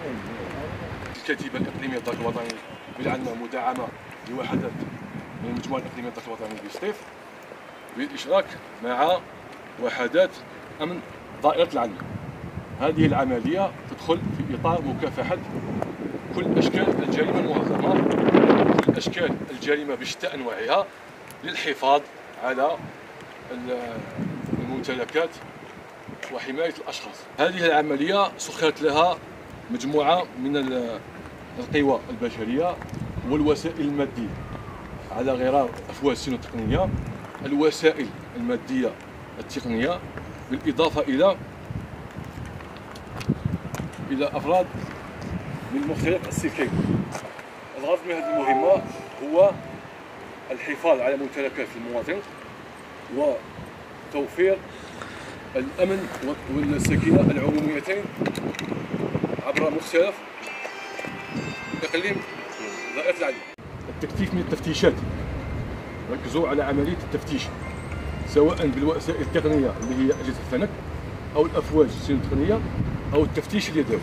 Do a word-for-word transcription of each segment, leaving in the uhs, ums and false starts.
الكتيبه الاقليميه للدرك الوطني بالعنه مدعمه لوحدات من المجموعه الاقليميه للدرك الوطني بسطيف بالاشراك مع وحدات امن دائره العنه. هذه العمليه تدخل في اطار مكافحه كل اشكال الجريمه المنظمه، كل اشكال الجريمه بشتى انواعها، للحفاظ على الممتلكات وحمايه الاشخاص. هذه العمليه سخرت لها مجموعه من القوى البشريه والوسائل الماديه على غرار افواج السنه التقنيه، الوسائل الماديه التقنيه، بالاضافه الى الى افراد من مختلف السلكين. الغرض من هذه المهمه هو الحفاظ على ممتلكات المواطن وتوفير الامن والسكينه العموميتين عبر مختلف اقليم دائره العنه. التكثيف من التفتيشات، ركزوا على عمليه التفتيش سواء بالوسائل التقنيه اللي هي اجهزه الفنك او الافواج السنه التقنيه او التفتيش اليدوي.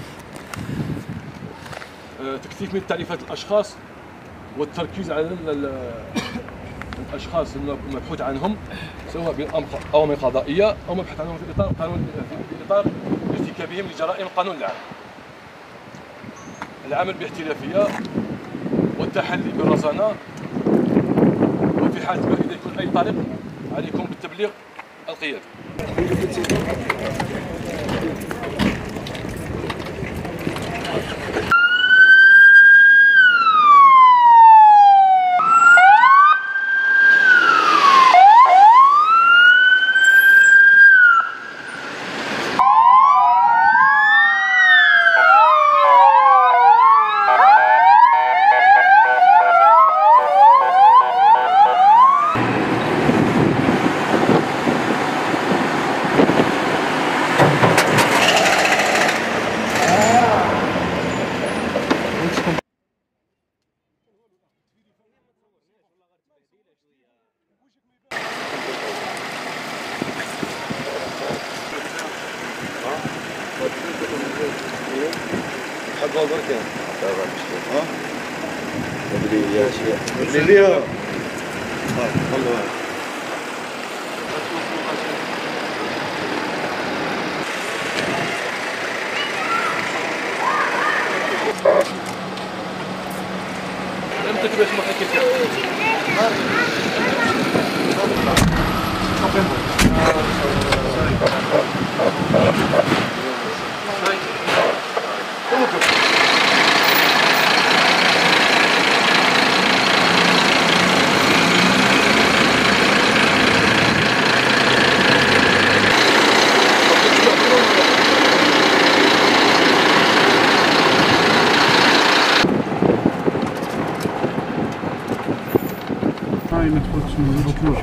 تكثيف من تعريفات الاشخاص والتركيز على الاشخاص المبحوث عنهم سواء باوامر قضائيه او مبحوث عنهم في اطار قانون في اطار ارتكابهم لجرائم القانون العام. العمل باحترافيه والتحلي بالرزانه، وفي حال ما اذا يكون اي طريق عليكم بالتبليغ القيادي. حق بركة لا لا مشكلة ها ادري يا شيخ ادري ليها ها والله لم تكبش محاكي هاي ما تفوتش من البطلوش.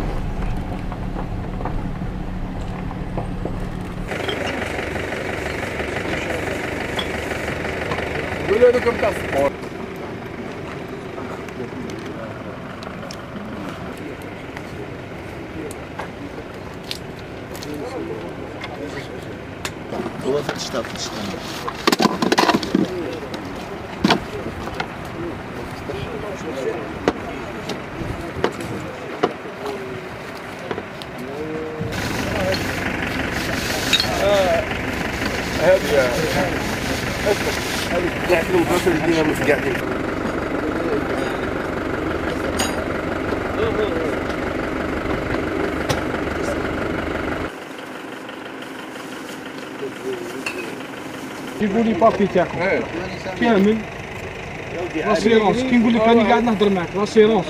قولوا لكم تاع السبور. هو فتشتها فتشتها هذه هذه قاعد في البلاصه اللي فيها مش قاعدين. جيبوا لي بابي تاعكم كامل لاسيرونس. كي نقول لك راني قاعد نهضر معك لاسيرونس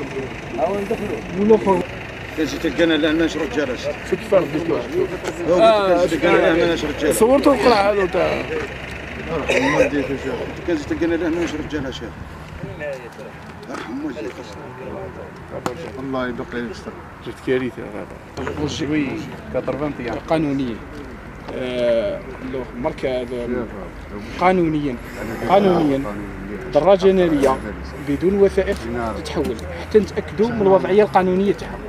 والاخر كنجي تلقانا لهنا نشرو رجاله. شو كيفاش ديتوها؟ اه تلقانا لهنا نشرو رجاله. صورتوا القرعه هذا تاع ما ديتو شيخ. كنجي تلقانا لهنا نشرو رجاله شيخ. ارحم والديك الله يدق لي الستر. جبت كارثه هذا. وي ثمانين قانونيا آه مركز قانونيا قانونيا دراجه ناريه بدون وثائق تتحول حتى نتاكدوا من الوضعيه القانونيه تاعها.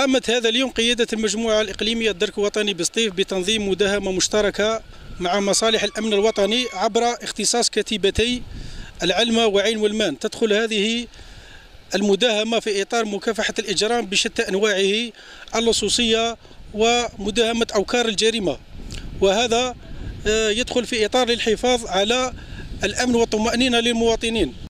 قامت هذا اليوم قيادة المجموعة الإقليمية الدرك الوطني بسطيف بتنظيم مداهمة مشتركة مع مصالح الأمن الوطني عبر اختصاص كتيبتي العلمة وعين والمان. تدخل هذه المداهمة في إطار مكافحة الإجرام بشتى أنواعه اللصوصية ومداهمة أوكار الجريمة، وهذا يدخل في إطار الحفاظ على الأمن والطمأنينة للمواطنين.